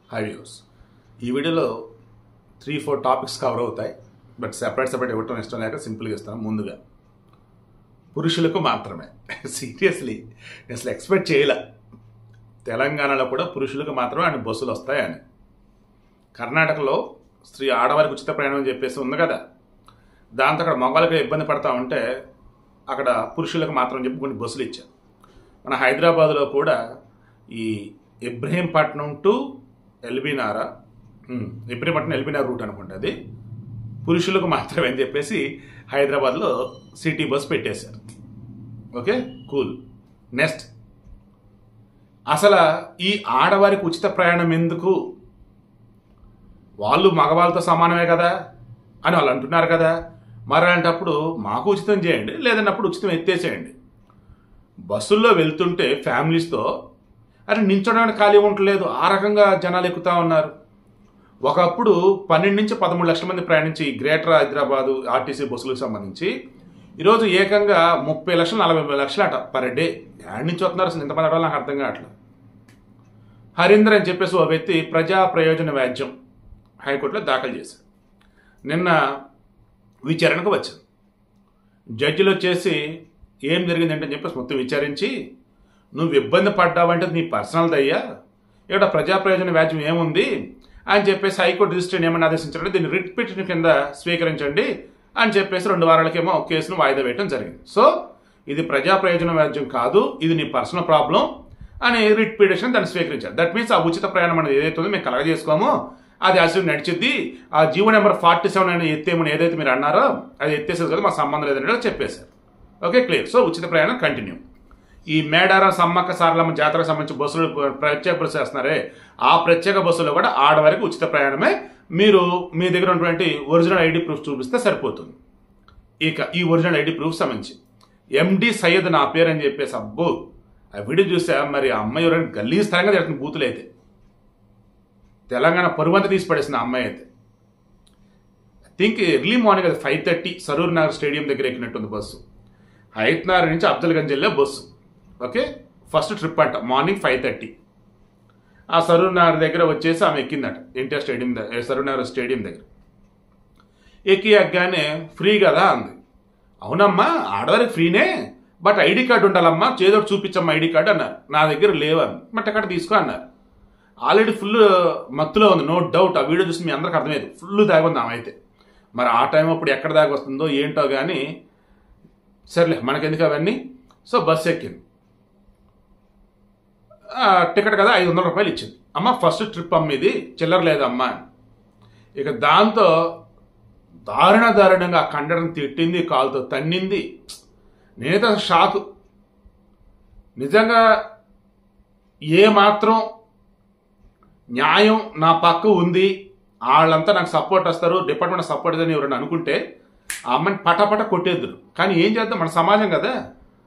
Hi views. ఈ వీడియోలో 3-4 topics cover అవుతాయి. బట్ సెపరేట్ ఇవ్వటం ఇష్టం లేక సింపుల్గా ఇస్తాను. ముందుగా పురుషులకు మాత్రమే. సీరియస్లీ నేను అసలు ఎక్స్పెక్ట్ చేయలే తెలంగాణలో కూడా పురుషులకు మాత్రమే అన్ని బస్సులు వస్తాయని. కర్ణాటకలో ఆడవారికి ఉచిత ప్రయాణం అని చెప్పేసి ఉంది కదా, దాంతో అక్కడ మగవాళ్ళకి ఇబ్బంది పడతా ఉంటే అక్కడ పురుషులకు మాత్రం చెప్పి కొన్ని బస్సులు ఇచ్చారు. మన హైదరాబాద్లో కూడా ఈ ఇబ్రహీంపట్నం టు ఎల్బీనారా, ఇబ్రహీంపట్నం ఎల్బీనార్ రూట్ అనుకుంటే అది పురుషులకు మాత్రమే అని చెప్పేసి హైదరాబాద్లో సిటీ బస్ పెట్టేశారు. Okay, cool. నెక్స్ట్, అసలు ఈ ఆడవారికి ఉచిత ప్రయాణం ఎందుకు? వాళ్ళు మగవాళ్ళతో సమానమే కదా అని వాళ్ళు అంటున్నారు కదా. మరి అలాంటప్పుడు మాకు ఉచితం చేయండి, లేదన్నప్పుడు ఉచితం ఎత్తేసేయండి. బస్సుల్లో వెళ్తుంటే ఫ్యామిలీస్తో అది నించోడానికి ఖాళీ ఉండలేదు, ఆ రకంగా జనాలు ఎక్కుతూ ఉన్నారు. ఒకప్పుడు 12 నుంచి 13 లక్షల మంది ప్రయాణించి గ్రేటర్ హైదరాబాద్ ఆర్టీసీ బస్సులకు సంబంధించి ఈరోజు ఏకంగా 30 లక్షలు 40 లక్షలు అట పర్ డే. యాడ్ నుంచి వస్తున్నారు అసలు ఇంతమంది అడవాళ్ళు నాకు అర్థం కావట్లేదు. హరీందర్ అని చెప్పేసి ఓ వ్యక్తి ప్రజా ప్రయోజన వ్యాజ్యం హైకోర్టులో దాఖలు చేశారు. నిన్న విచారణకు వచ్చారు. జడ్జిలు వచ్చేసి ఏం జరిగిందంటే చెప్పేసి మొత్తం విచారించి, నువ్వు ఇబ్బంది పడ్డావంటే నీ పర్సనల్ దయ్యా, ఇక్కడ ప్రజా ప్రయోజన వ్యాజ్యం ఏముంది అని చెప్పేసి హైకోర్టు రిజిస్ట్రేషన్ ఏమని ఆదేశించారంటే దీన్ని రిట్ పిటిషన్ కింద స్వీకరించండి అని చెప్పేసి 2 వారాలకేమో కేసును వాయిదా వేయడం జరిగింది. సో ఇది ప్రజా ప్రయోజన వ్యాజ్యం కాదు, ఇది నీ పర్సనల్ ప్రాబ్లం అని రిట్ పిటిషన్ దాన్ని స్వీకరించారు. దట్ మీన్స్ ఆ ఉచిత ప్రయాణం అనేది ఏదైతే ఉందో మేము కలగజేసుకోమో అది అసలు నడిచిద్ది. ఆ జీవో నెంబర్ 47 అని ఎత్తేమని ఏదైతే మీరు అన్నారో అది ఎత్తేసేది కదా, మా సంబంధం లేదని చెప్పేశారు. Okay, clear. సో ఉచిత ప్రయాణం కంటిన్యూ. ఈ మేడారం సమ్మక్క సారలమ్మ జాతరకు సంబంధించి బస్సులు ప్రత్యేక బస్సు వేస్తున్నారే, ఆ ప్రత్యేక బస్సులో కూడా ఆడవారికి ఉచిత ప్రయాణమే. మీరు మీ దగ్గర ఉన్నటువంటి ఒరిజినల్ ఐడి ప్రూఫ్ చూపిస్తే సరిపోతుంది. ఇక ఈ ఒరిజినల్ ఐడి ప్రూఫ్ సంబంధించి ఎండి సయ్యద్ నా పేరు అని చెప్పేసి, అబ్బో ఆ వీడియో చూసా. మరి ఆ అమ్మాయి ఎవరైనా గల్లీ స్థలంగా జరుగుతుంది బూతులు అయితే, తెలంగాణ పరువంతా తీసి పడేసిన అమ్మాయి అయితే. ఐ థింక్ ఎర్లీ మార్నింగ్ అది 5:30 సరూర్ నగర్ స్టేడియం దగ్గర ఎక్కినట్టుంది బస్సు. హైత్నగర్ నుంచి అఫ్జల్గంజ్ వెళ్ళే బస్సు. ఓకే, ఫస్ట్ ట్రిప్ అంట, మార్నింగ్ 5:30. ఆ సరూర్ నగర్ దగ్గర వచ్చేసి ఆమె ఎక్కిందట, ఎన్టీఆర్ స్టేడియం సరూర్ నగర్ స్టేడియం దగ్గర ఎక్కి ఎక్కగానే ఫ్రీ కదా అంది. అవునమ్మా ఆడవారికి ఫ్రీనే, బట్ ఐడి కార్డు ఉండాలమ్మా, చేదోటి చూపించమ్మా ఐడి కార్డు అన్నారు. నా దగ్గర లేవని, బట్ అక్కడ తీసుకో అన్నారు. ఆల్రెడీ ఫుల్ మత్తులో ఉంది, నో డౌట్. ఆ వీడియో చూసి మీ అందరికి అర్థమైంది, ఫుల్ దాగి ఉంది ఆమె అయితే. మరి ఆ టైం అప్పుడు ఎక్కడ దాగి వస్తుందో ఏంటో కానీ సర్లే మనకెందుకు అవన్నీ. సో బస్సు ఎక్కింది, టికెట్ కదా 500 రూపాయలు ఇచ్చింది. అమ్మ ఫస్ట్ ట్రిప్ అమ్మ ఇది, చిల్లర లేదమ్మా. ఇక దాంతో దారుణంగా ఆ కండక్టర్ని తిట్టింది, కాలుతో తన్నింది. నేనైతే షాకు. నిజంగా ఏ మాత్రం న్యాయం నా పక్క ఉంది, వాళ్ళంతా నాకు సపోర్ట్ వస్తారు, డిపార్ట్మెంట్ సపోర్ట్ అని ఎవరైనా అనుకుంటే ఆ అమ్మని పటపట కొట్టేద్దరు. కానీ ఏం చేద్దాం, మన సమాజం కదా,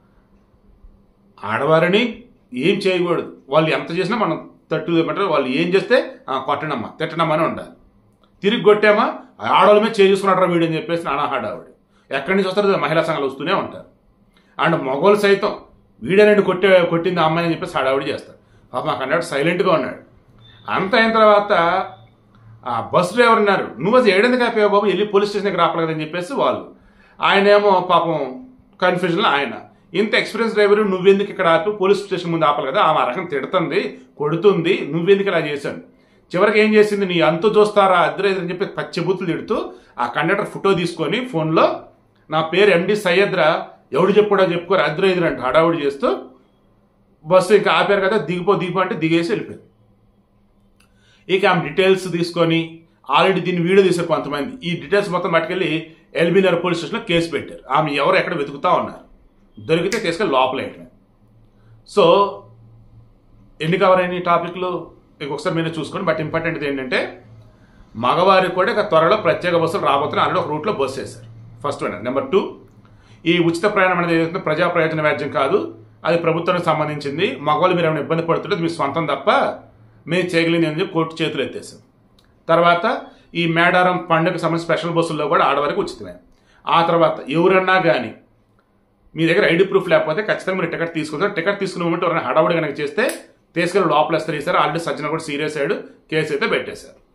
ఆడవారిని ఏం చేయకూడదు. వాళ్ళు ఎంత చేసినా మనం తట్టుమంటారు. వాళ్ళు ఏం చేస్తే కొట్టనమ్మా తిట్టనమ్మా అని ఉండాలి. తిరిగి కొట్టామా ఆడవాళ్ళ మీద చేసుకున్నాడు వీడు అని చెప్పేసి నానాహాడావిడు. ఎక్కడి నుంచి వస్తారు, మహిళా సంఘాలు వస్తూనే ఉంటారు. అండ్ మగవాళ్ళు సైతం వీడేనండి కొట్టింది అమ్మాయి అని చెప్పేసి హడావిడి చేస్తారు. పాప మాకు అన్నాడు సైలెంట్గా ఉన్నాడు. అంత అయిన తర్వాత ఆ బస్ డ్రైవర్ ఉన్నారు, నువ్వు అది ఏడెందుకు అయిపోయావు బాబు, వెళ్ళి పోలీస్ స్టేషన్కి రాపలేదు కదని చెప్పేసి వాళ్ళు. ఆయనేమో పాపం కన్ఫ్యూజన్లో ఆయన, ఇంత ఎక్స్పీరియన్స్ డ్రైవర్ నువ్వెందుకు ఇక్కడ ఆపి పోలీస్ స్టేషన్ ముందు ఆపాలి కదా, ఆమె రకం తిడుతుంది కొడుతుంది, నువ్వెందుకు ఇలా చేశాను. చివరికి ఏం చేసింది, నీ అంతు చూస్తారా అద్దరేది అని చెప్పి పచ్చిబూతులు తిడుతూ ఆ కండక్టర్ ఫోటో తీసుకొని ఫోన్లో నా పేరు ఎండి సయ్యద్రా, ఎవడు చెప్పుకోరు అద్దరేది అంటే హడావుడి చేస్తూ బస్సు ఇంకా ఆపారు కదా, దిగిపో అంటే దిగేసి వెళ్ళిపోయింది. ఇక ఆమె డీటెయిల్స్ తీసుకొని ఆల్రెడీ దీన్ని వీడియో తీశారు కొంతమంది. ఈ డీటెయిల్స్ మొత్తం పట్టుకెళ్ళి ఎల్బీనగర్ పోలీస్ స్టేషన్లో కేసు పెట్టారు. ఆమె ఎవరు ఎక్కడ వెతుకుతా ఉన్నారు, దొరికితే తీసుకెళ్ళి లోపలేయటమే. సో ఎన్ని కవర్ అయిన టాపిక్లు ఒకసారి మీరు చూసుకోండి. బట్ ఇంపార్టెంట్ ఏంటంటే మగవారికి కూడా ఇక త్వరలో ప్రత్యేక బస్సులు రాబోతున్నాయి. ఆల్రెడీ ఒక రూట్లో బస్సు వేశారు. First one. నెంబర్ 2, ఈ ఉచిత ప్రయాణం అనేది ఏదైతే ప్రజా ప్రయోజన వ్యాజ్యం కాదు, అది ప్రభుత్వానికి సంబంధించింది. మగవాళ్ళు మీరు ఏమైనా ఇబ్బంది పడుతుంటే మీ సొంతం తప్ప మేము చేయగలిగింది అని చెప్పి కోర్టు చేతులు ఎత్తేసాం. తర్వాత ఈ మేడారం పండుగకు సంబంధించిన స్పెషల్ బస్సుల్లో కూడా ఆడవారికి ఉచితమే. ఆ తర్వాత ఎవరన్నా కానీ మీ దగ్గర ఐడి ప్రూఫ్ లేకపోతే ఖచ్చితంగా మీరు టికెట్ తీసుకుంటారు. టికెట్ తీసుకునే మూమెంట్ ఎవరైనా హడావుడి కనుక చేస్తే తీసుకెళ్ళి లోపల తీశారు. ఆల్రెడీ సజ్జన కూడా సీరియస్ అయ్యాడు, కేసు అయితే పెట్టేశారు.